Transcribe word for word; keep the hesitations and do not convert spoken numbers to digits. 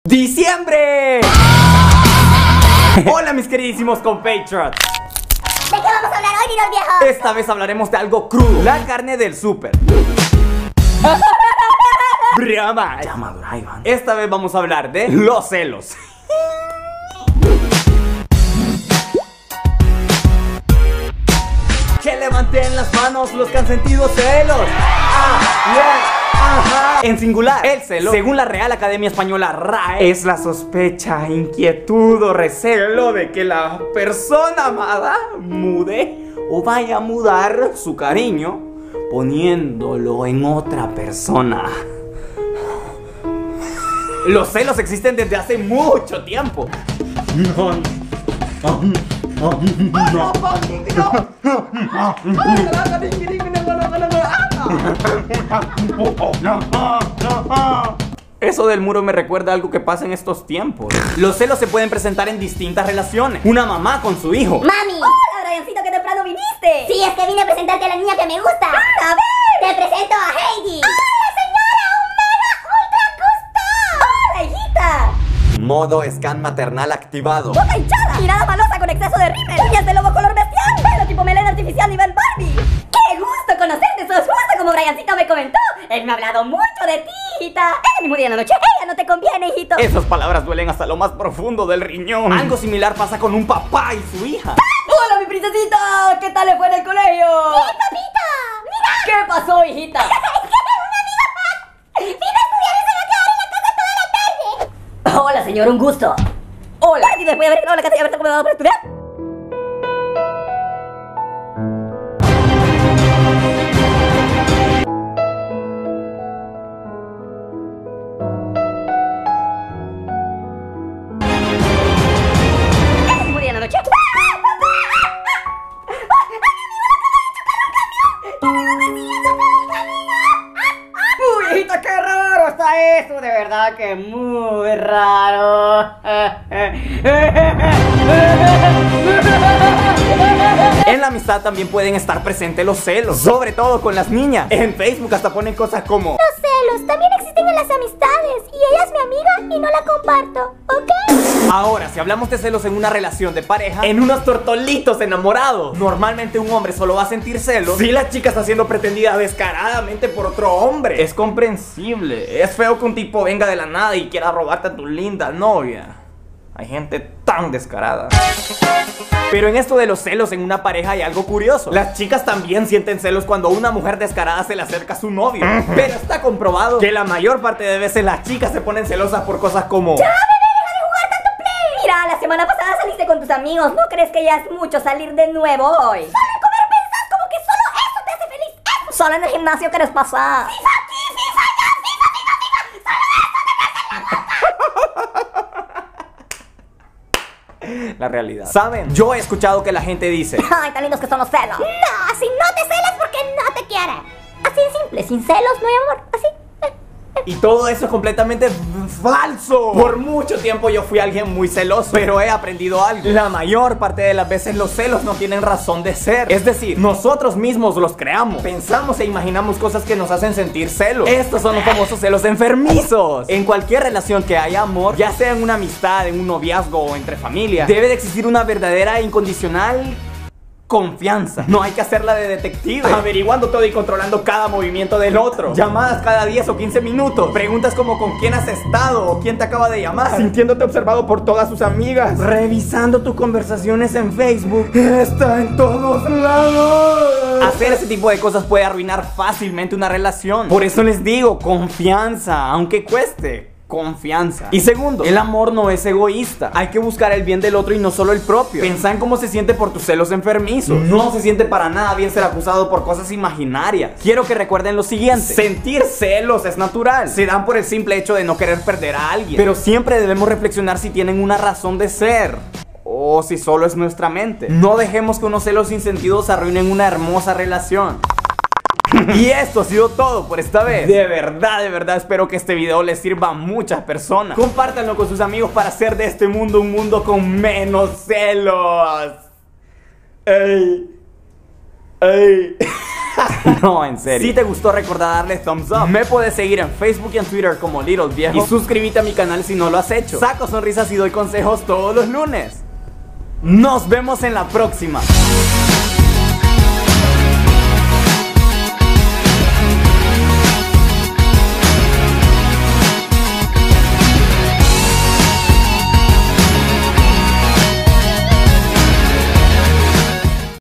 ¡Diciembre! Hola mis queridísimos compatriots. ¿De qué vamos a hablar hoy, niños viejos? Esta vez hablaremos de algo crudo, la carne del súper. Broma. Ya madura, Iván. Esta vez vamos a hablar de los celos. Que levanten las manos los que han sentido celos. Ah, yeah, ajá. En singular, el celo, según la Real Academia Española R A E, es la sospecha, inquietud o recelo de que la persona amada mude o vaya a mudar su cariño poniéndolo en otra persona. Los celos existen desde hace mucho tiempo. Eso del muro me recuerda a algo que pasa en estos tiempos. Los celos se pueden presentar en distintas relaciones. Una mamá con su hijo. ¡Mami! ¡Hola, Briancito, qué temprano viniste! Sí, es que vine a presentarte a la niña que me gusta. ¡A ver! ¡Te presento a Heidi! ¡Hola, señora! ¡Un mega ultra gusto! ¡Hola, hijita! Modo scan maternal activado. ¡Boca hinchada! Mirada malosa con exceso de rímel. Uñas de lobo color bestial. Pelo tipo melena artificial nivel Barbie. ¡Qué gusto conocerte! Sos justo como Briancito me comentó. Él me ha hablado mucho de ti, hijita. Ese mismo día en la noche. Ella no te conviene, hijito. Esas palabras duelen hasta lo más profundo del riñón. Algo similar pasa con un papá y su hija. ¡Hola, mi princesita! ¿Qué tal le fue en el colegio? ¡Sí, papita! ¡Mira! ¿Qué pasó, hijita? Es que una amiga vino a estudiar y se va a quedar en la casa toda la tarde. Hola, señor, un gusto. Hola. Y después de haber llegado a la casa y haber comenzado para estudiar. Ese mismo día en la noche. Uy, hijita, qué raro está eso, de verdad que muy raro. En la amistad también pueden estar presentes los celos, sobre todo con las niñas. En Facebook hasta ponen cosas como: Los celos también existen en las amistades y ella es mi amiga y no la comparto, ¿ok? Ahora, si hablamos de celos en una relación de pareja, en unos tortolitos enamorados, normalmente un hombre solo va a sentir celos si la chica está siendo pretendida descaradamente por otro hombre. Es comprensible. Es feo que un tipo venga de la nada y quiera robarte a tu linda novia. Hay gente tan descarada. Pero en esto de los celos en una pareja hay algo curioso. Las chicas también sienten celos cuando una mujer descarada se le acerca a su novio. Pero está comprobado que la mayor parte de veces las chicas se ponen celosas por cosas como: ¡Ya, bebé, deja de jugar tanto play! Mira, la semana pasada saliste con tus amigos. ¿No crees que ya es mucho salir de nuevo hoy? Solo en comer pensás como que solo eso te hace feliz. Eso. Solo en el gimnasio querés pasar. ¡FIFA aquí, FIFA allá! ¡FIFA, FIFA, FIFA! ¡Solo eso te hace loca! La realidad. ¿Saben? Yo he escuchado que la gente dice: Ay, tan lindos que son los celos. No, si no te celas porque no te quiere. Así de simple, sin celos no hay amor. Así. y todo eso es completamente falso. Por mucho tiempo yo fui alguien muy celoso, pero he aprendido algo. La mayor parte de las veces los celos no tienen razón de ser. Es decir, nosotros mismos los creamos. Pensamos e imaginamos cosas que nos hacen sentir celos. Estos son los famosos celos enfermizos. En cualquier relación que haya amor, ya sea en una amistad, en un noviazgo o entre familia, debe de existir una verdadera e incondicional confianza. No hay que hacerla de detective, averiguando todo y controlando cada movimiento del otro. Llamadas cada diez o quince minutos. Preguntas como con quién has estado o quién te acaba de llamar. Sintiéndote observado por todas sus amigas. Revisando tus conversaciones en Facebook. Está en todos lados. Hacer ese tipo de cosas puede arruinar fácilmente una relación. Por eso les digo, confianza, aunque cueste. Confianza. Y segundo, el amor no es egoísta. Hay que buscar el bien del otro y no solo el propio. Pensá en cómo se siente por tus celos enfermizos. No se siente para nada bien ser acusado por cosas imaginarias. Quiero que recuerden lo siguiente: sentir celos es natural. Se dan por el simple hecho de no querer perder a alguien. Pero siempre debemos reflexionar si tienen una razón de ser o si solo es nuestra mente. No dejemos que unos celos sin sentido arruinen una hermosa relación. Y esto ha sido todo por esta vez. De verdad, de verdad espero que este video les sirva a muchas personas. Compártanlo con sus amigos para hacer de este mundo un mundo con menos celos. Ey, ey. No, en serio. Si te gustó, recuerda darle thumbs up. Me puedes seguir en Facebook y en Twitter como Little Viejo. Y suscríbete a mi canal si no lo has hecho. Saco sonrisas y doy consejos todos los lunes. Nos vemos en la próxima.